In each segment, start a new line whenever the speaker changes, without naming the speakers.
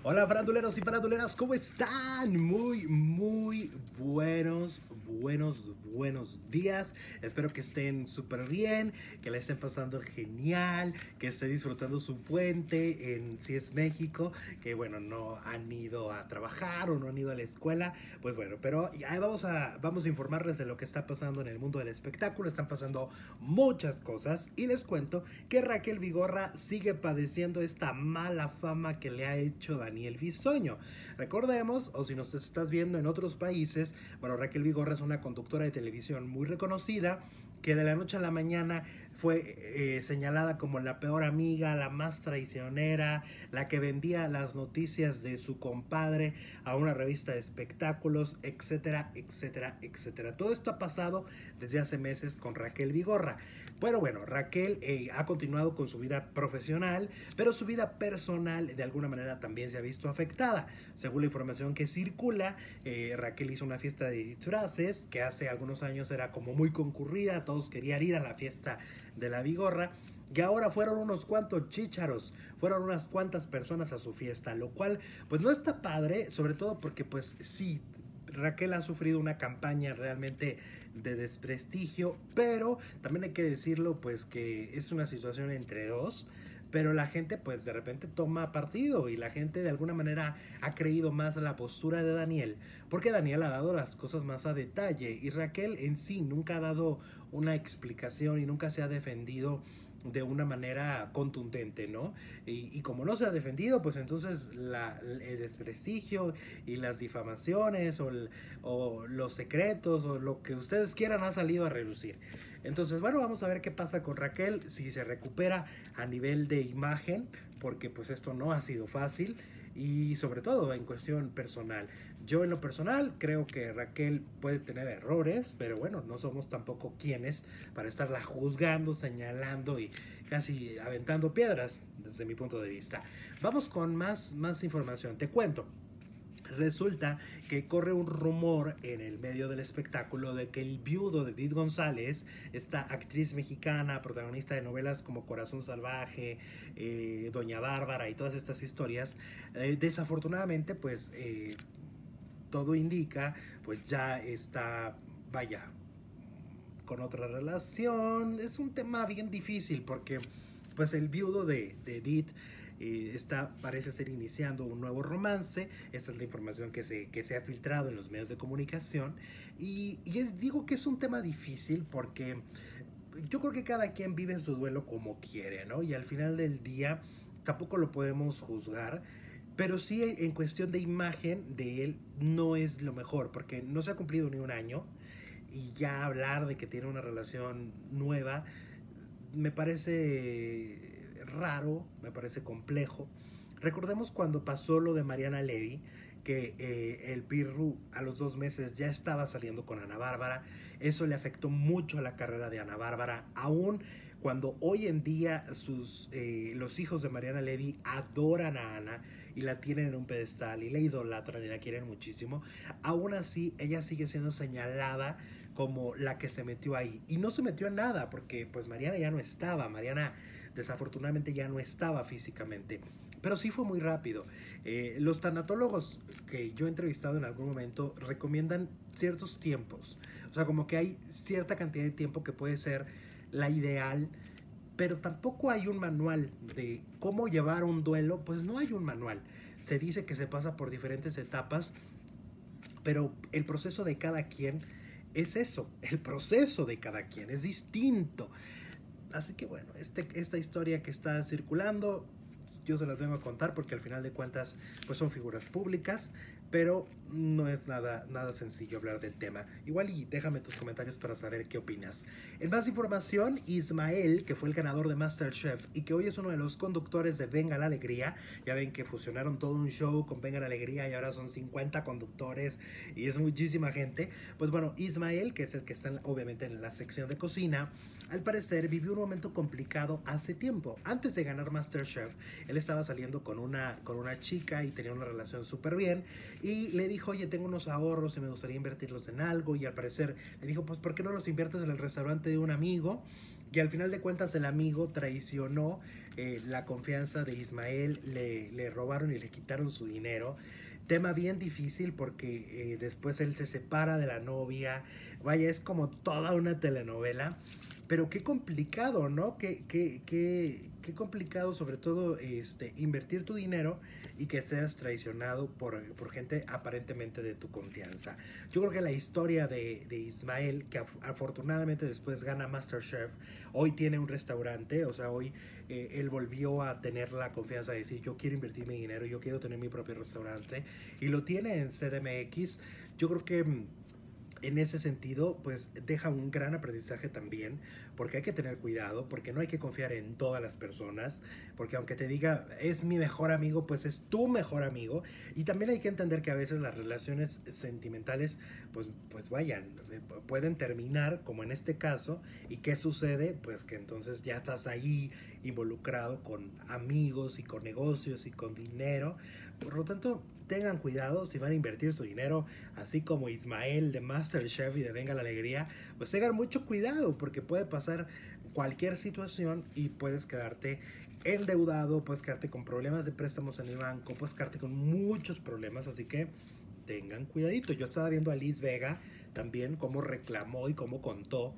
Hola faranduleros y faranduleras, ¿cómo están? Muy buenos días. Espero que estén súper bien, que la estén pasando genial, que estén disfrutando su puente si es México, que bueno, no han ido a trabajar o no han ido a la escuela. Pues bueno, pero ya vamos a informarles de lo que está pasando en el mundo del espectáculo. Están pasando muchas cosas y les cuento que Raquel Vigorra sigue padeciendo esta mala fama que le ha hecho Daniel Bisoño. Recordemos, o si nos estás viendo en otros países, bueno, Raquel Vigorra es una conductora de televisión muy reconocida que de la noche a la mañana fue señalada como la peor amiga, la más traicionera, la que vendía las noticias de su compadre a una revista de espectáculos, etcétera, etcétera, etcétera. Todo esto ha pasado desde hace meses con Raquel Vigorra. Pero bueno, Raquel ha continuado con su vida profesional, pero su vida personal de alguna manera también se ha visto afectada. Según la información que circula, Raquel hizo una fiesta de disfraces que hace algunos años era como muy concurrida, todos querían ir a la fiesta de la Vigorra. Y ahora fueron unos cuantos chícharos, fueron unas cuantas personas a su fiesta, lo cual pues no está padre, sobre todo porque pues sí, Raquel ha sufrido una campaña realmente de desprestigio, pero también hay que decirlo pues que es una situación entre dos, pero la gente pues de repente toma partido y la gente de alguna manera ha creído más a la postura de Daniel, porque Daniel ha dado las cosas más a detalle y Raquel en sí nunca ha dado una explicación y nunca se ha defendido de una manera contundente, ¿no? Y como no se ha defendido, pues entonces el desprestigio y las difamaciones o los secretos o lo que ustedes quieran ha salido a relucir. Entonces, bueno, vamos a ver qué pasa con Raquel, si se recupera a nivel de imagen, porque pues esto no ha sido fácil y sobre todo en cuestión personal. Yo en lo personal creo que Raquel puede tener errores, pero bueno, no somos tampoco quienes para estarla juzgando, señalando y casi aventando piedras desde mi punto de vista. Vamos con más información. Te cuento. Resulta que corre un rumor en el medio del espectáculo de que el viudo de Edith González, esta actriz mexicana, protagonista de novelas como Corazón Salvaje, Doña Bárbara y todas estas historias, desafortunadamente pues todo indica pues ya está, vaya, con otra relación. Es un tema bien difícil porque pues el viudo de Edith parece ser iniciando un nuevo romance. Esta es la información que se ha filtrado en los medios de comunicación digo que es un tema difícil porque yo creo que cada quien vive su duelo como quiere, ¿no? Y al final del día tampoco lo podemos juzgar, pero sí en cuestión de imagen de él no es lo mejor porque no se ha cumplido ni un año y ya hablar de que tiene una relación nueva me parece raro, me parece complejo. Recordemos cuando pasó lo de Mariana Levy, que el Pirru a los 2 meses ya estaba saliendo con Ana Bárbara. Eso le afectó mucho a la carrera de Ana Bárbara, aún cuando hoy en día los hijos de Mariana Levy adoran a Ana y la tienen en un pedestal y la idolatran y la quieren muchísimo. Aún así, ella sigue siendo señalada como la que se metió ahí. Y no se metió en nada, porque pues Mariana ya no estaba. Mariana desafortunadamente ya no estaba físicamente. Pero sí fue muy rápido. Los tanatólogos que yo he entrevistado en algún momento recomiendan ciertos tiempos. O sea, como que hay cierta cantidad de tiempo que puede ser la ideal, pero tampoco hay un manual de cómo llevar un duelo. Pues no hay un manual. Se dice que se pasa por diferentes etapas, pero el proceso de cada quien es eso. El proceso de cada quien es distinto. Así que bueno, esta historia que está circulando, yo se las vengo a contar porque al final de cuentas pues son figuras públicas, pero no es nada sencillo hablar del tema. Igual y déjame tus comentarios para saber qué opinas. En más información, Ismael, que fue el ganador de MasterChef y que hoy es uno de los conductores de Venga la Alegría, ya ven que fusionaron todo un show con Venga la Alegría y ahora son 50 conductores y es muchísima gente. Pues bueno, Ismael, que es el que está obviamente en la sección de cocina, al parecer vivió un momento complicado hace tiempo. Antes de ganar MasterChef, él estaba saliendo con una chica y tenía una relación súper bien y le dijo, oye, tengo unos ahorros y me gustaría invertirlos en algo, y al parecer le dijo, pues ¿por qué no los inviertes en el restaurante de un amigo? Y al final de cuentas el amigo traicionó la confianza de Ismael, le robaron y le quitaron su dinero. Tema bien difícil porque después él se separa de la novia. Vaya, es como toda una telenovela. Pero qué complicado, ¿no? Qué complicado, sobre todo, invertir tu dinero y que seas traicionado por gente aparentemente de tu confianza. Yo creo que la historia de Ismael, que afortunadamente después gana MasterChef, hoy tiene un restaurante, o sea, hoy él volvió a tener la confianza de decir, yo quiero invertir mi dinero, yo quiero tener mi propio restaurante, y lo tiene en CDMX. Yo creo que en ese sentido, pues deja un gran aprendizaje también, porque hay que tener cuidado, porque no hay que confiar en todas las personas, porque aunque te diga es mi mejor amigo, pues es tu mejor amigo, y también hay que entender que a veces las relaciones sentimentales, pues vayan, pueden terminar, como en este caso, y ¿qué sucede? Pues que entonces ya estás ahí involucrado con amigos y con negocios y con dinero. Por lo tanto, tengan cuidado si van a invertir su dinero, así como Ismael de MasterChef y de Venga la Alegría, pues tengan mucho cuidado porque puede pasar cualquier situación y puedes quedarte endeudado, puedes quedarte con problemas de préstamos en el banco, puedes quedarte con muchos problemas, así que tengan cuidadito. Yo estaba viendo a Liz Vega también cómo reclamó y cómo contó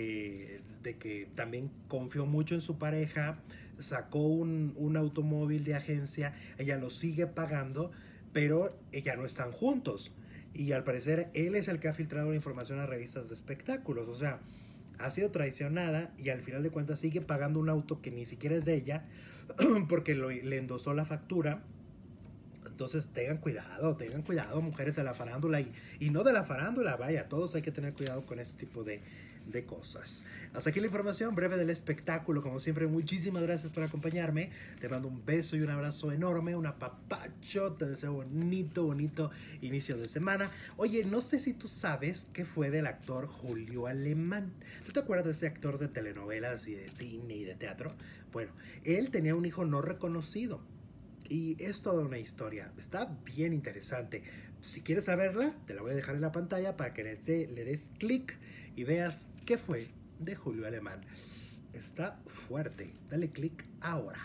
de que también confió mucho en su pareja, sacó un automóvil de agencia, ella lo sigue pagando, pero ya no están juntos. Y al parecer él es el que ha filtrado la información a revistas de espectáculos. O sea, ha sido traicionada y al final de cuentas sigue pagando un auto que ni siquiera es de ella porque le endosó la factura. Entonces tengan cuidado, mujeres de la farándula y no de la farándula, vaya, todos hay que tener cuidado con este tipo de cosas. Hasta aquí la información breve del espectáculo. Como siempre, muchísimas gracias por acompañarme. Te mando un beso y un abrazo enorme, un apapacho. Te deseo bonito inicio de semana. Oye, no sé si tú sabes qué fue del actor Julio Alemán. ¿Tú te acuerdas de ese actor de telenovelas y de cine y de teatro? Bueno, él tenía un hijo no reconocido. Y es toda una historia, está bien interesante. Si quieres saberla, te la voy a dejar en la pantalla para que le des clic y veas qué fue de Julio Alemán. Está fuerte, dale clic ahora.